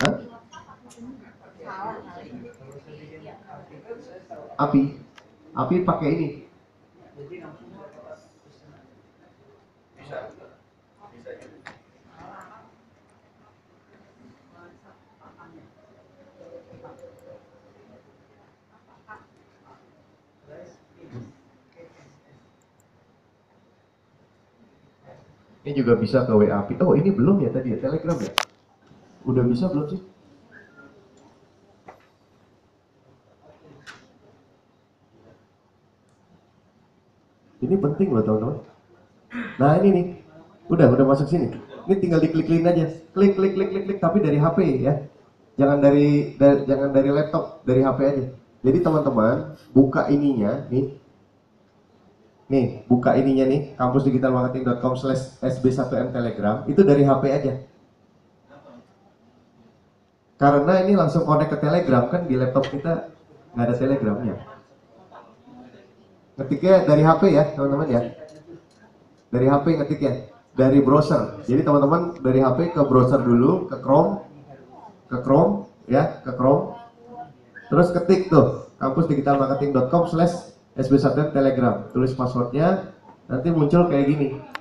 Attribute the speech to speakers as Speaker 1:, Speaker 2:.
Speaker 1: Hah? Api pakai ini. Ini juga bisa ke WA API. Oh, ini belum ya tadi ya, Telegram ya? Udah bisa belum sih? Ini penting loh teman-teman. Nah ini nih, udah masuk sini. Ini tinggal diklik-klikin aja, klik, tapi dari HP ya. Jangan dari laptop, dari HP aja. Jadi teman-teman buka ininya nih, buka ininya nih, kampusdigitalmarketing.com/sb1m Telegram itu dari HP aja. Karena ini langsung connect ke Telegram kan, di laptop kita nggak ada Telegramnya. Ngetiknya dari HP ya teman-teman ya. Dari HP ngetiknya, dari browser. Jadi teman-teman dari HP ke browser dulu, ke Chrome ya, ke Chrome. Terus ketik tuh kampusdigitalmarketing.com/sb1m Telegram. Tulis passwordnya, nanti muncul kayak gini.